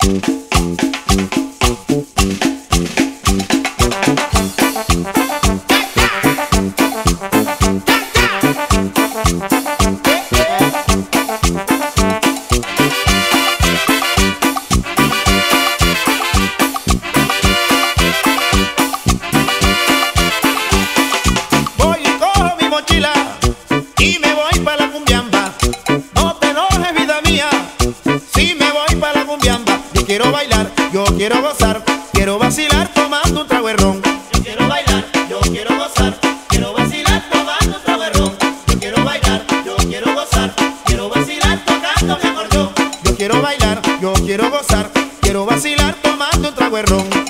Quiero bailar, yo quiero gozar, quiero vacilar tomando un trago de ron. Yo quiero bailar, yo quiero gozar, quiero vacilar tomando un trago de ron. Yo quiero bailar, yo quiero gozar, quiero vacilar tocando mi acordeón. Yo quiero bailar, yo quiero gozar, quiero vacilar tomando un trago de ron.